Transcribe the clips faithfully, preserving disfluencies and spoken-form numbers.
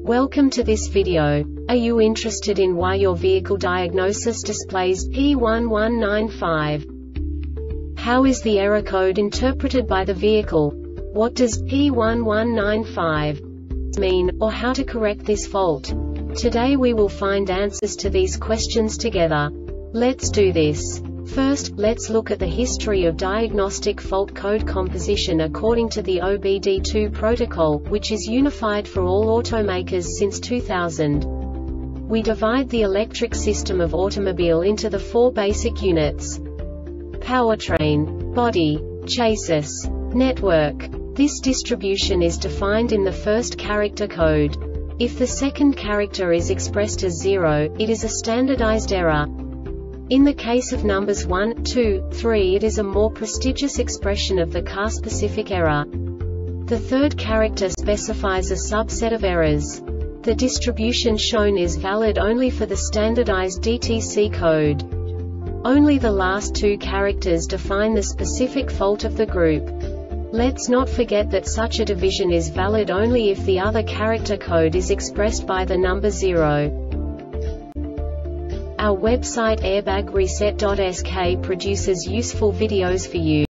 Welcome to this video. Are you interested in why your vehicle diagnosis displays P one one nine five? How is the error code interpreted by the vehicle? What does P one one nine five mean, or how to correct this fault? Today we will find answers to these questions together. Let's do this. First, let's look at the history of diagnostic fault code composition according to the O B D two protocol, which is unified for all automakers since two thousand. We divide the electric system of automobile into the four basic units: powertrain, body, chassis, network. This distribution is defined in the first character code. If the second character is expressed as zero, it is a standardized error. In the case of numbers one, two, three, it is a more prestigious expression of the car-specific error. The third character specifies a subset of errors. The distribution shown is valid only for the standardized D T C code. Only the last two characters define the specific fault of the group. Let's not forget that such a division is valid only if the other character code is expressed by the number zero. Our website airbag reset dot S K produces useful videos for you.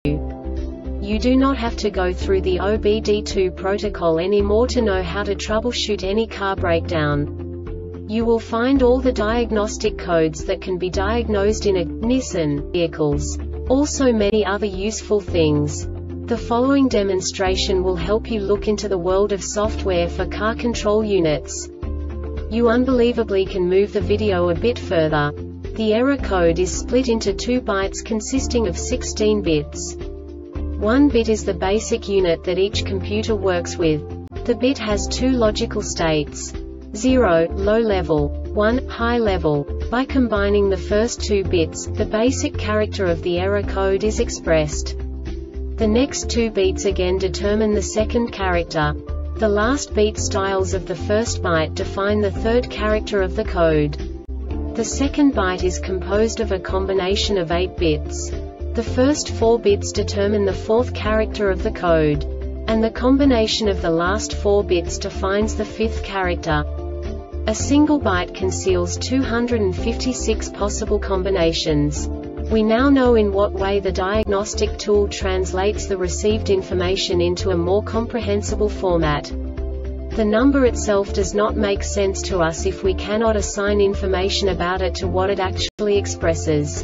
You do not have to go through the O B D two protocol anymore to know how to troubleshoot any car breakdown. You will find all the diagnostic codes that can be diagnosed in a Nissan vehicles. Also many other useful things. The following demonstration will help you look into the world of software for car control units. You unbelievably can move the video a bit further. The error code is split into two bytes consisting of sixteen bits. One bit is the basic unit that each computer works with. The bit has two logical states: zero, low level, one, high level. By combining the first two bits, the basic character of the error code is expressed. The next two beats again determine the second character. The last beat styles of the first byte define the third character of the code. The second byte is composed of a combination of eight bits. The first four bits determine the fourth character of the code. And the combination of the last four bits defines the fifth character. A single byte conceals two hundred fifty-six possible combinations. We now know in what way the diagnostic tool translates the received information into a more comprehensible format. The number itself does not make sense to us if we cannot assign information about it to what it actually expresses.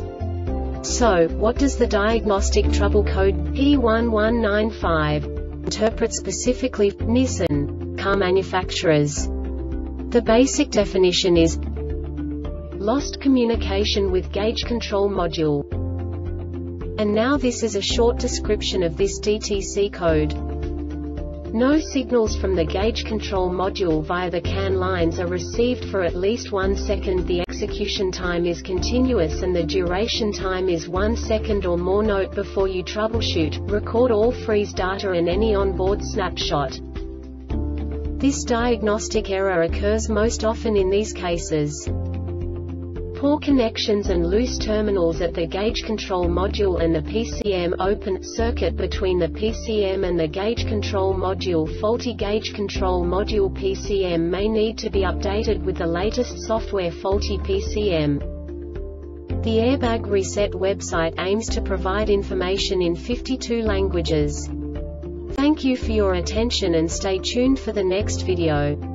So, what does the diagnostic trouble code P one one nine five interpret specifically for Nissan car manufacturers? The basic definition is lost communication with gauge control module. And now this is a short description of this D T C code. No signals from the gauge control module via the C A N lines are received for at least one second. The execution time is continuous and the duration time is one second or more. Note before you troubleshoot, record all freeze data and any onboard snapshot. This diagnostic error occurs most often in these cases: poor connections and loose terminals at the gauge control module and the P C M, open circuit between the P C M and the gauge control module, faulty gauge control module. P C M may need to be updated with the latest software. Faulty P C M. The Airbag Reset website aims to provide information in fifty-two languages. Thank you for your attention and stay tuned for the next video.